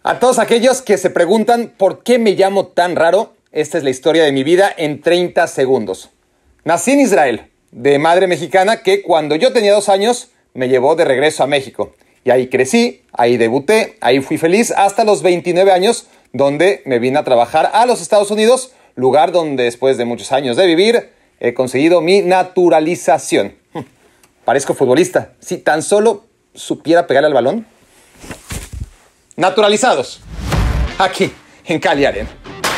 A todos aquellos que se preguntan por qué me llamo tan raro, esta es la historia de mi vida en 30 segundos. Nací en Israel, de madre mexicana que cuando yo tenía 2 años me llevó de regreso a México. Y ahí crecí, ahí debuté, ahí fui feliz hasta los 29 años, donde me vine a trabajar a los Estados Unidos, lugar donde después de muchos años de vivir he conseguido mi naturalización. Parezco futbolista. Si tan solo supiera pegarle al balón. Naturalizados. Aquí, en Cali Arena.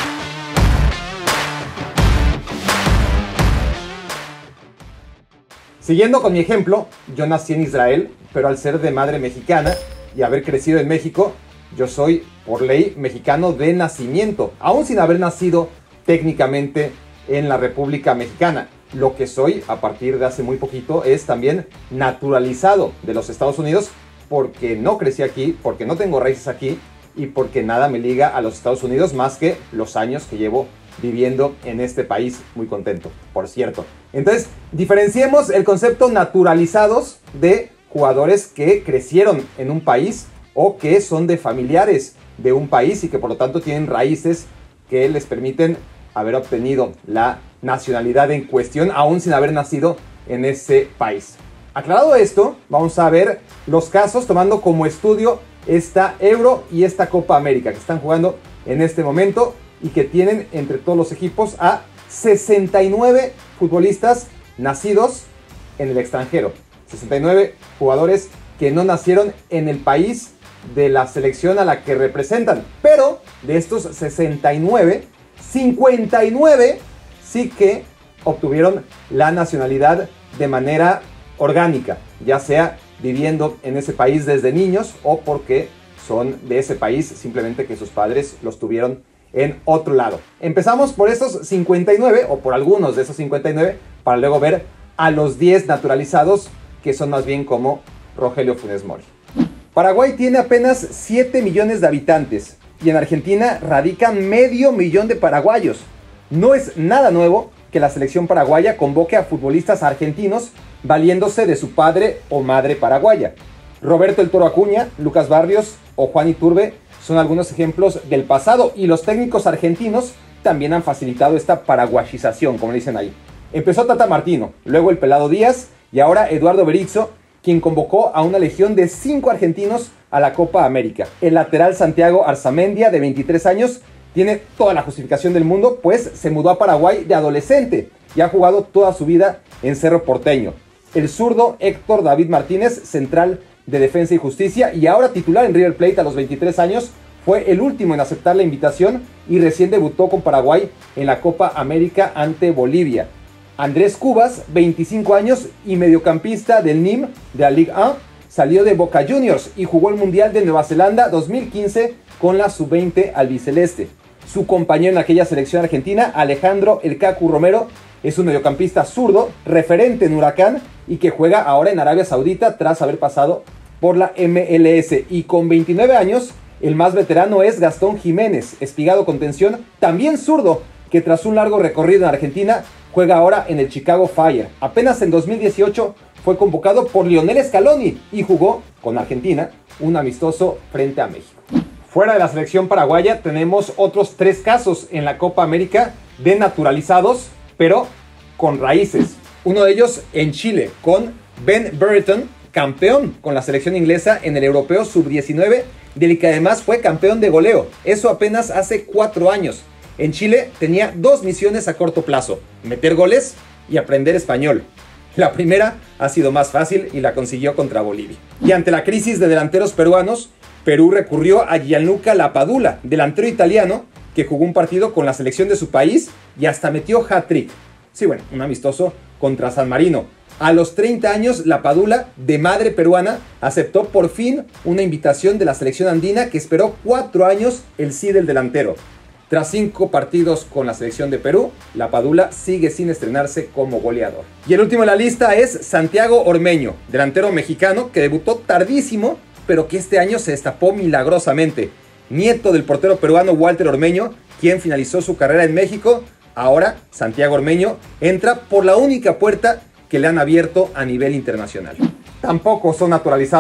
Siguiendo con mi ejemplo, yo nací en Israel, pero al ser de madre mexicana y haber crecido en México, yo soy, por ley, mexicano de nacimiento, aún sin haber nacido técnicamente en la República Mexicana. Lo que soy, a partir de hace muy poquito, es también naturalizado de los Estados Unidos, porque no crecí aquí, porque no tengo raíces aquí y porque nada me liga a los Estados Unidos más que los años que llevo viviendo en este país. Muy contento, por cierto. Entonces, diferenciemos el concepto naturalizados de jugadores que crecieron en un país o que son de familiares de un país y que por lo tanto tienen raíces que les permiten haber obtenido la nacionalidad en cuestión aún sin haber nacido en ese país. Aclarado esto, vamos a ver los casos tomando como estudio esta Euro y esta Copa América que están jugando en este momento y que tienen entre todos los equipos a 69 futbolistas nacidos en el extranjero. 69 jugadores que no nacieron en el país de la selección a la que representan. Pero de estos 69, 59 sí que obtuvieron la nacionalidad de manera orgánica, ya sea viviendo en ese país desde niños o porque son de ese país, simplemente que sus padres los tuvieron en otro lado. Empezamos por esos 59 o por algunos de esos 59 para luego ver a los 10 naturalizados que son más bien como Rogelio Funes Mori. Paraguay tiene apenas 7 millones de habitantes y en Argentina radican medio millón de paraguayos. No es nada nuevo que la selección paraguaya convoque a futbolistas argentinos valiéndose de su padre o madre paraguaya. Roberto El Toro Acuña, Lucas Barrios o Juan Iturbe son algunos ejemplos del pasado y los técnicos argentinos también han facilitado esta paraguayización, como le dicen ahí. Empezó Tata Martino, luego el Pelado Díaz y ahora Eduardo Berizzo, quien convocó a una legión de 5 argentinos a la Copa América. El lateral Santiago Arzamendia, de 23 años, tiene toda la justificación del mundo, pues se mudó a Paraguay de adolescente y ha jugado toda su vida en Cerro Porteño. El zurdo Héctor David Martínez, central de Defensa y Justicia y ahora titular en River Plate a los 23 años, fue el último en aceptar la invitación y recién debutó con Paraguay en la Copa América ante Bolivia. Andrés Cubas, 25 años y mediocampista del Nîmes de la Ligue 1, salió de Boca Juniors y jugó el Mundial de Nueva Zelanda 2015 con la Sub-20 albiceleste. Su compañero en aquella selección argentina, Alejandro El Cacu Romero, es un mediocampista zurdo, referente en Huracán y que juega ahora en Arabia Saudita tras haber pasado por la MLS. Y con 29 años, el más veterano es Gastón Jiménez, espigado contención, también zurdo, que tras un largo recorrido en Argentina, juega ahora en el Chicago Fire. Apenas en 2018 fue convocado por Lionel Scaloni y jugó con Argentina un amistoso frente a México. Fuera de la selección paraguaya tenemos otros 3 casos en la Copa América de naturalizados, pero con raíces. Uno de ellos en Chile, con Ben Brereton, campeón con la selección inglesa en el Europeo Sub-19, del que además fue campeón de goleo. Eso apenas hace 4 años. En Chile tenía 2 misiones a corto plazo: meter goles y aprender español. La primera ha sido más fácil y la consiguió contra Bolivia. Y ante la crisis de delanteros peruanos, Perú recurrió a Gianluca Lapadula, delantero italiano que jugó un partido con la selección de su país y hasta metió hat-trick. Sí, bueno, un amistoso contra San Marino. A los 30 años, Lapadula, de madre peruana, aceptó por fin una invitación de la selección andina que esperó 4 años el sí del delantero. Tras 5 partidos con la selección de Perú, Lapadula sigue sin estrenarse como goleador. Y el último en la lista es Santiago Ormeño, delantero mexicano que debutó tardísimo, pero que este año se destapó milagrosamente. Nieto del portero peruano Walter Ormeño, quien finalizó su carrera en México. Ahora, Santiago Ormeño entra por la única puerta que le han abierto a nivel internacional. Tampoco son naturalizados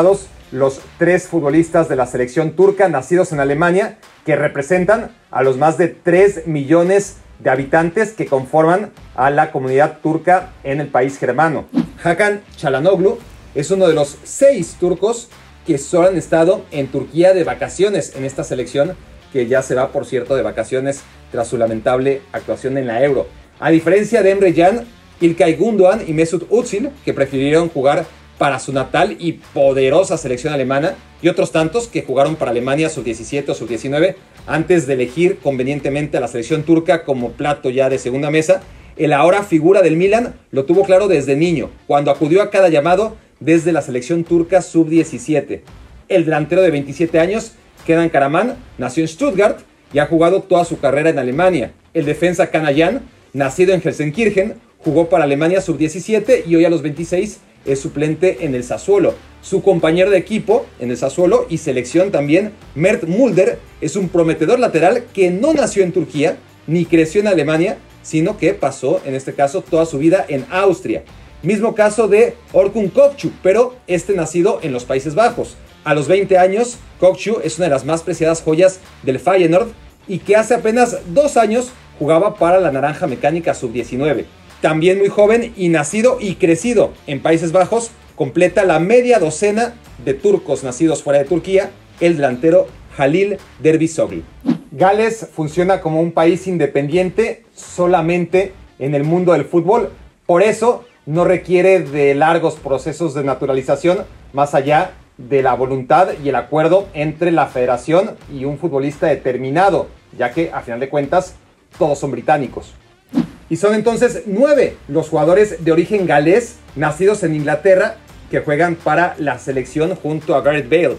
los 3 futbolistas de la selección turca nacidos en Alemania que representan a los más de 3 millones de habitantes que conforman a la comunidad turca en el país germano. Hakan Çalhanoğlu es uno de los 6 turcos que solo han estado en Turquía de vacaciones en esta selección, que ya se va, por cierto, de vacaciones tras su lamentable actuación en la Euro. A diferencia de Emre Can, İlkay Gündoğan y Mesut Özil, que prefirieron jugar para su natal y poderosa selección alemana, y otros tantos que jugaron para Alemania sub-17 o sub-19 antes de elegir convenientemente a la selección turca como plato ya de segunda mesa, el ahora figura del Milan lo tuvo claro desde niño, cuando acudió a cada llamado desde la selección turca sub-17. El delantero de 27 años, Kenan Karaman, nació en Stuttgart y ha jugado toda su carrera en Alemania. El defensa Can Ayhan, nacido en Gelsenkirchen, jugó para Alemania sub-17 y hoy a los 26 es suplente en el Sassuolo. Su compañero de equipo en el Sassuolo y selección también, Mert Mulder, es un prometedor lateral que no nació en Turquía ni creció en Alemania, sino que pasó, en este caso, toda su vida en Austria. Mismo caso de Orkun Kökçü, pero nacido en los Países Bajos. A los 20 años, Kökçü es una de las más preciadas joyas del Feyenoord y que hace apenas 2 años jugaba para la Naranja Mecánica sub-19. También muy joven y nacido y crecido en Países Bajos, completa la media docena de turcos nacidos fuera de Turquía, el delantero Halil Dervisoglu. Gales funciona como un país independiente solamente en el mundo del fútbol, por eso no requiere de largos procesos de naturalización más allá de la voluntad y el acuerdo entre la federación y un futbolista determinado, ya que a final de cuentas todos son británicos. Y son entonces 9 los jugadores de origen galés nacidos en Inglaterra que juegan para la selección junto a Gareth Bale.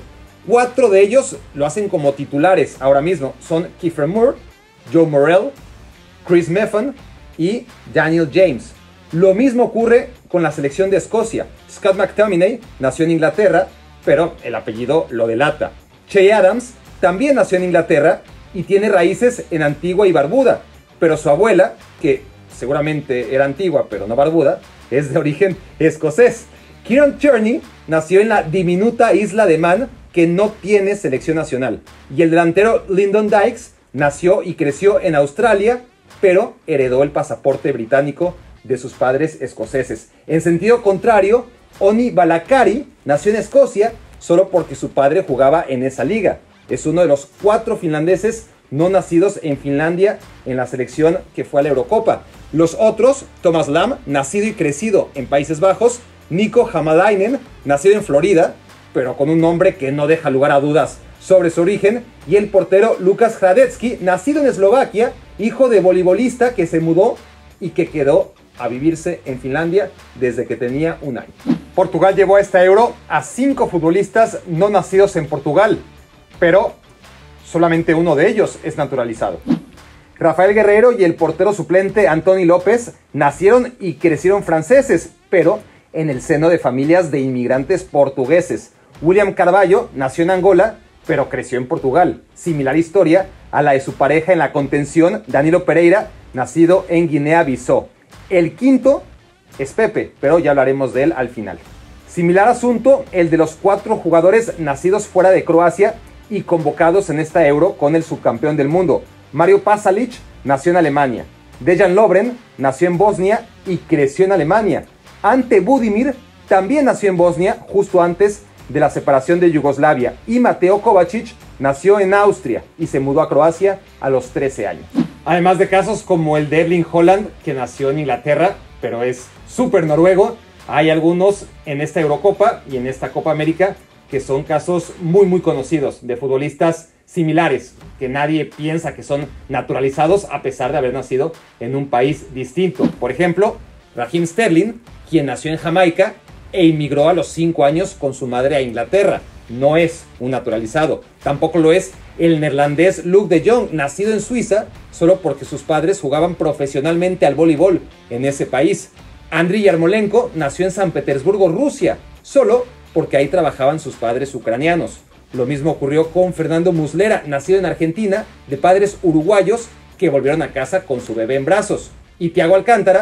4 de ellos lo hacen como titulares ahora mismo. Son Kiefer Moore, Joe Morrell, Chris Methven y Daniel James. Lo mismo ocurre con la selección de Escocia. Scott McTominay nació en Inglaterra, pero el apellido lo delata. Che Adams también nació en Inglaterra y tiene raíces en Antigua y Barbuda, pero su abuela, que seguramente era antigua pero no barbuda, es de origen escocés. Kieran Tierney nació en la diminuta isla de Man, que no tiene selección nacional. Y el delantero Lyndon Dykes nació y creció en Australia, pero heredó el pasaporte británico de sus padres escoceses. En sentido contrario, Oni Balakari nació en Escocia solo porque su padre jugaba en esa liga. Es uno de los 4 finlandeses no nacidos en Finlandia en la selección que fue a la Eurocopa. Los otros, Thomas Lam, nacido y crecido en Países Bajos, Nico Hamalainen, nacido en Florida, pero con un nombre que no deja lugar a dudas sobre su origen, y el portero Lukas Hradecki, nacido en Eslovaquia, hijo de voleibolista que se mudó y que quedó a vivirse en Finlandia desde que tenía 1 año. Portugal llevó a esta Euro a 5 futbolistas no nacidos en Portugal, pero solamente uno de ellos es naturalizado. Rafael Guerreiro y el portero suplente Antoni López nacieron y crecieron franceses, pero en el seno de familias de inmigrantes portugueses. William Carvalho nació en Angola, pero creció en Portugal. Similar historia a la de su pareja en la contención, Danilo Pereira, nacido en Guinea-Bissau. El quinto es Pepe, pero ya hablaremos de él al final. Similar asunto el de los 4 jugadores nacidos fuera de Croacia y convocados en esta Euro con el subcampeón del mundo. Mario Pasalic nació en Alemania. Dejan Lovren nació en Bosnia y creció en Alemania. Ante Budimir también nació en Bosnia justo antes de la separación de Yugoslavia. Y Mateo Kovacic nació en Austria y se mudó a Croacia a los 13 años. Además de casos como el de Erling Haaland, que nació en Inglaterra, pero es súper noruego, hay algunos en esta Eurocopa y en esta Copa América que son casos muy conocidos de futbolistas similares, que nadie piensa que son naturalizados a pesar de haber nacido en un país distinto. Por ejemplo, Raheem Sterling, quien nació en Jamaica e inmigró a los 5 años con su madre a Inglaterra. No es un naturalizado. Tampoco lo es el neerlandés Luuk de Jong, nacido en Suiza, solo porque sus padres jugaban profesionalmente al voleibol en ese país. Andriy Yarmolenko nació en San Petersburgo, Rusia, solo porque ahí trabajaban sus padres ucranianos. Lo mismo ocurrió con Fernando Muslera, nacido en Argentina, de padres uruguayos que volvieron a casa con su bebé en brazos. Y Thiago Alcántara,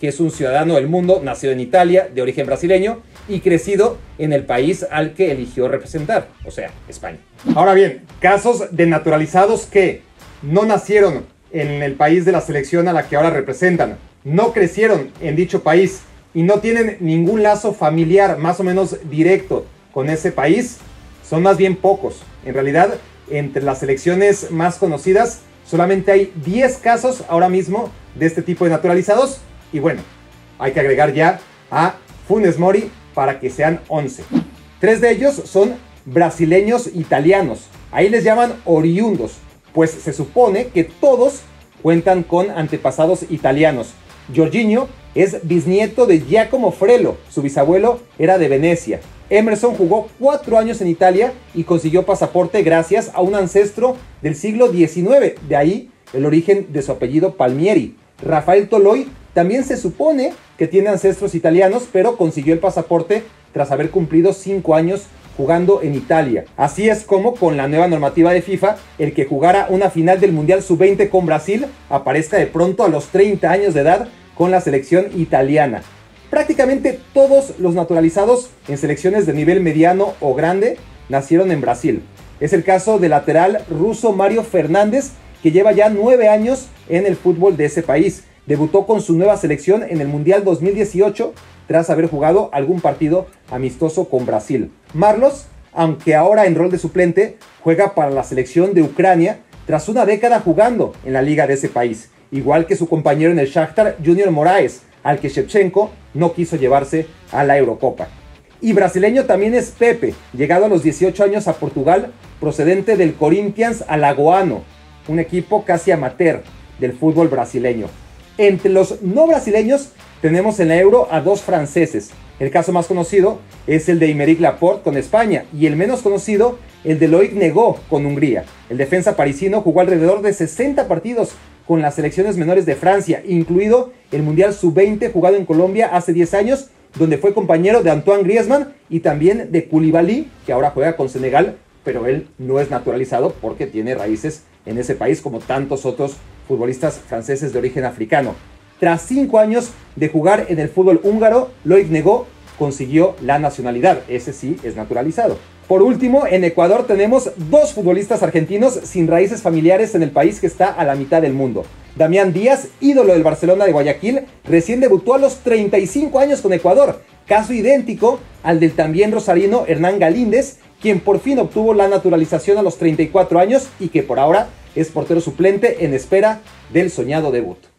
que es un ciudadano del mundo, nacido en Italia, de origen brasileño y crecido en el país al que eligió representar, o sea, España. Ahora bien, casos de naturalizados que no nacieron en el país de la selección a la que ahora representan, no crecieron en dicho país y no tienen ningún lazo familiar más o menos directo con ese país, son más bien pocos. En realidad, entre las selecciones más conocidas, solamente hay 10 casos ahora mismo de este tipo de naturalizados. Y bueno, hay que agregar ya a Funes Mori para que sean 11. 3 de ellos son brasileños italianos. Ahí les llaman oriundos, pues se supone que todos cuentan con antepasados italianos. Jorginho es bisnieto de Giacomo Frello, su bisabuelo era de Venecia. Emerson jugó 4 años en Italia y consiguió pasaporte gracias a un ancestro del siglo XIX, de ahí el origen de su apellido Palmieri. Rafael Toloi también se supone que tiene ancestros italianos, pero consiguió el pasaporte tras haber cumplido 5 años jugando en Italia. Así es como, con la nueva normativa de FIFA, el que jugara una final del Mundial Sub-20 con Brasil aparezca de pronto a los 30 años de edad con la selección italiana. Prácticamente todos los naturalizados en selecciones de nivel mediano o grande nacieron en Brasil. Es el caso del lateral ruso Mario Fernández, que lleva ya 9 años en el fútbol de ese país. Debutó con su nueva selección en el Mundial 2018 tras haber jugado algún partido amistoso con Brasil. Marlos, aunque ahora en rol de suplente, juega para la selección de Ucrania tras una década jugando en la liga de ese país, igual que su compañero en el Shakhtar, Junior Moraes, al que Shevchenko no quiso llevarse a la Eurocopa. Y brasileño también es Pepe, llegado a los 18 años a Portugal, procedente del Corinthians Alagoano, un equipo casi amateur del fútbol brasileño. Entre los no brasileños tenemos en la Euro a 2 franceses. El caso más conocido es el de Aymeric Laporte con España y el menos conocido el de Loic Negó con Hungría. El defensa parisino jugó alrededor de 60 partidos con las selecciones menores de Francia, incluido el Mundial Sub-20 jugado en Colombia hace 10 años, donde fue compañero de Antoine Griezmann y también de Koulibaly, que ahora juega con Senegal, pero él no es naturalizado porque tiene raíces en ese país como tantos otros futbolistas franceses de origen africano. Tras 5 años de jugar en el fútbol húngaro, Loic Negó consiguió la nacionalidad, ese sí es naturalizado. Por último, en Ecuador tenemos 2 futbolistas argentinos sin raíces familiares en el país que está a la mitad del mundo. Damián Díaz, ídolo del Barcelona de Guayaquil, recién debutó a los 35 años con Ecuador, caso idéntico al del también rosarino Hernán Galíndez, quien por fin obtuvo la naturalización a los 34 años y que por ahora es portero suplente en espera del soñado debut.